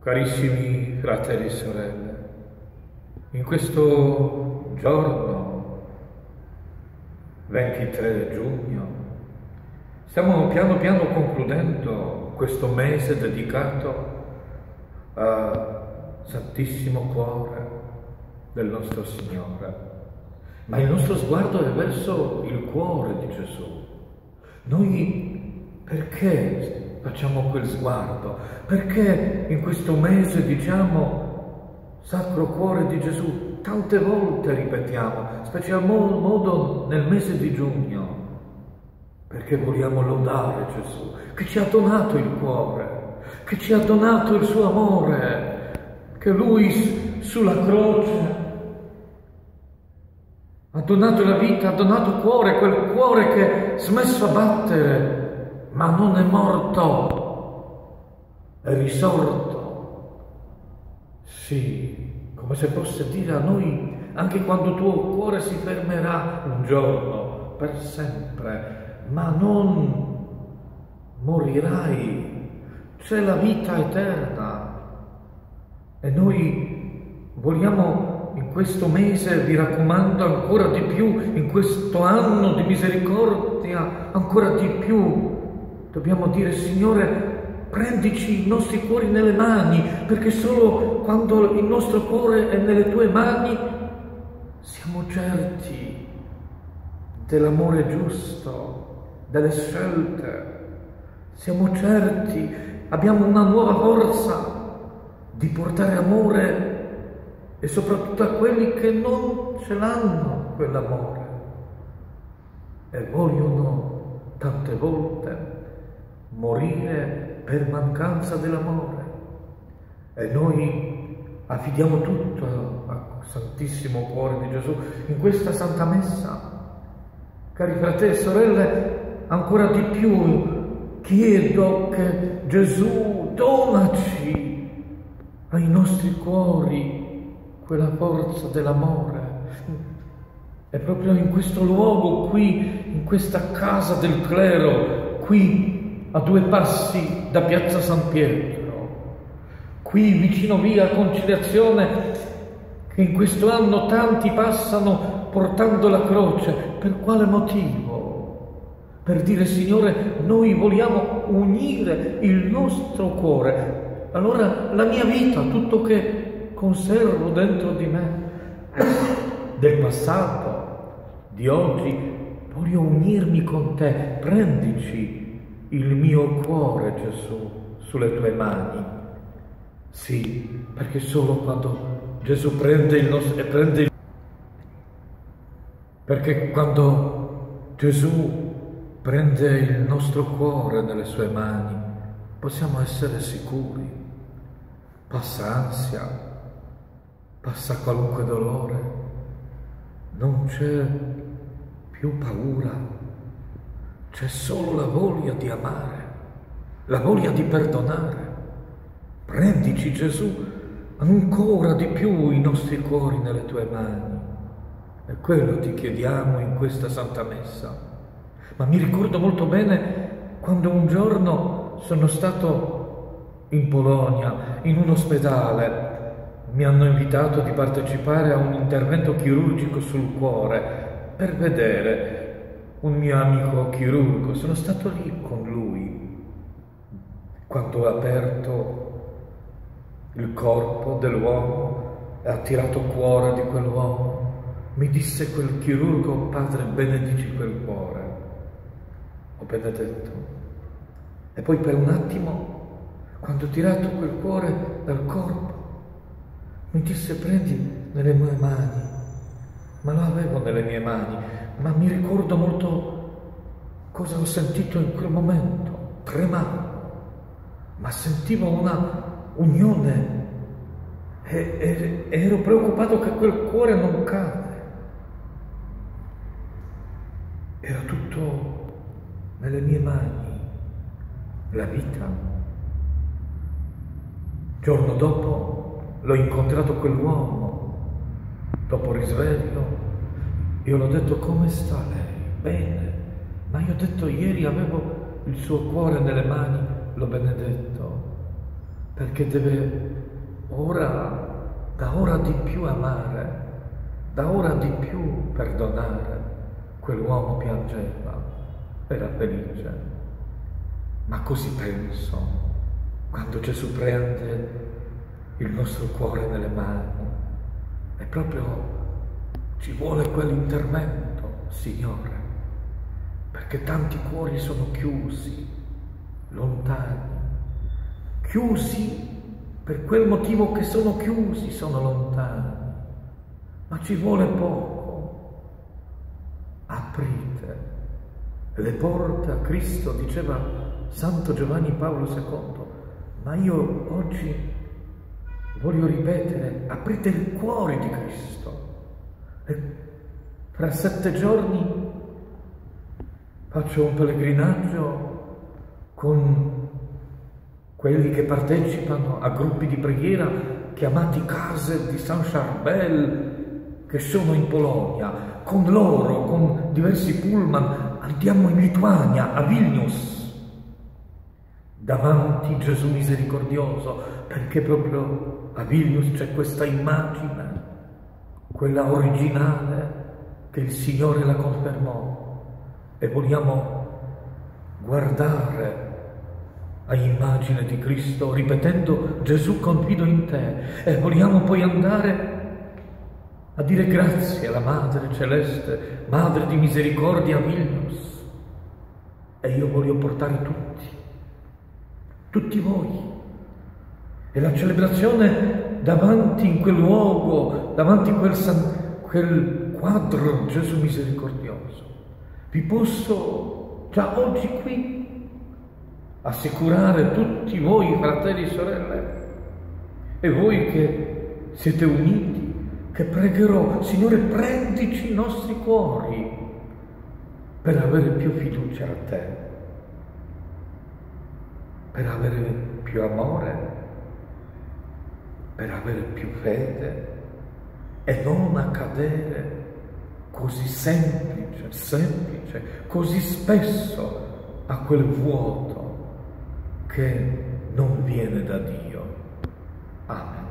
Carissimi fratelli e sorelle, in questo giorno, 23 giugno, stiamo piano piano concludendo questo mese dedicato al Santissimo Cuore del nostro Signore. Ma il nostro sguardo è verso il cuore di Gesù. Noi perché facciamo quel sguardo? Perché in questo mese diciamo Sacro Cuore di Gesù? Tante volte ripetiamo, special modo nel mese di giugno, perché vogliamo lodare Gesù, che ci ha donato il cuore, che ci ha donato il suo amore, che Lui sulla croce ha donato la vita, ha donato cuore, quel cuore che smesso a battere, ma non è morto, è risorto. Sì, come se fosse dire a noi, anche quando il tuo cuore si fermerà un giorno, per sempre, ma non morirai, c'è la vita eterna. E noi vogliamo in questo mese, vi raccomando ancora di più, in questo anno di misericordia, ancora di più, dobbiamo dire: Signore, prendici i nostri cuori nelle mani, perché solo quando il nostro cuore è nelle tue mani siamo certi dell'amore giusto, delle scelte, siamo certi, abbiamo una nuova forza di portare amore e soprattutto a quelli che non ce l'hanno quell'amore e vogliono tante volte morire per mancanza dell'amore. E noi affidiamo tutto al Santissimo Cuore di Gesù in questa Santa Messa. Cari fratelli e sorelle, ancora di più chiedo che Gesù donaci ai nostri cuori quella forza dell'amore. E proprio in questo luogo qui, in questa casa del clero, qui a 2 passi da Piazza San Pietro, qui vicino via Conciliazione, che in questo anno tanti passano portando la croce. Per quale motivo? Per dire: Signore, noi vogliamo unire il nostro cuore. Allora la mia vita, tutto che conservo dentro di me, del passato, di oggi, voglio unirmi con te. Prendici il mio cuore, Gesù, sulle tue mani. Sì, perché solo quando Gesù prende il nostro, perché quando Gesù prende il nostro cuore nelle sue mani, possiamo essere sicuri. Passa ansia, passa qualunque dolore, non c'è più paura, c'è solo la voglia di amare, la voglia di perdonare. Prendici, Gesù, ancora di più i nostri cuori nelle tue mani. E quello ti chiediamo in questa Santa Messa. Ma mi ricordo molto bene quando un giorno sono stato in Polonia, in un ospedale. Mi hanno invitato di partecipare a un intervento chirurgico sul cuore per vedere un mio amico chirurgo. Sono stato lì con lui. Quando ha aperto il corpo dell'uomo e ha tirato cuore di quell'uomo, mi disse quel chirurgo: Padre, benedici quel cuore. Ho benedetto. E poi per un attimo, quando ho tirato quel cuore dal corpo, mi disse: prendi nelle mie mani. Ma lo avevo nelle mie mani, ma mi ricordo molto cosa ho sentito in quel momento. Tremavo, ma sentivo una unione e ero preoccupato che quel cuore non cade. Era tutto nelle mie mani, la vita. Giorno dopo l'ho incontrato quell'uomo, dopo il risveglio, io l'ho detto: come sta lei? Bene. Ma io ho detto: ieri avevo il suo cuore nelle mani, l'ho benedetto. perché deve da ora di più amare, da ora di più perdonare. Quell'uomo piangeva, era felice. Ma così penso, quando Gesù prende il nostro cuore nelle mani, e proprio ci vuole quell'intervento, Signore, perché tanti cuori sono chiusi, lontani, chiusi per quel motivo che sono chiusi, sono lontani, ma ci vuole poco. Aprite le porte a Cristo, diceva Santo Giovanni Paolo II, ma io oggi voglio ripetere, aprite il cuore di Cristo. E fra 7 giorni faccio un pellegrinaggio con quelli che partecipano a gruppi di preghiera chiamati Case di San Charbel, che sono in Polonia. Con loro, con diversi pullman, andiamo in Lituania, a Vilnius, davanti Gesù misericordioso, perché proprio a Vilnius c'è questa immagine, quella originale, che il Signore la confermò, e vogliamo guardare a immagine di Cristo, ripetendo Gesù confido in te, e vogliamo poi andare a dire grazie alla Madre Celeste, Madre di Misericordia a Vilnius. E io voglio portare tutti voi. E la celebrazione davanti in quel luogo, davanti a quel quadro Gesù misericordioso, vi posso già oggi qui assicurare, tutti voi fratelli e sorelle, e voi che siete uniti, che pregherò, Signore, prendici i nostri cuori per avere più fiducia a te, per avere più amore, per avere più fede, e non a cadere così semplice, così spesso a quel vuoto che non viene da Dio. Amen.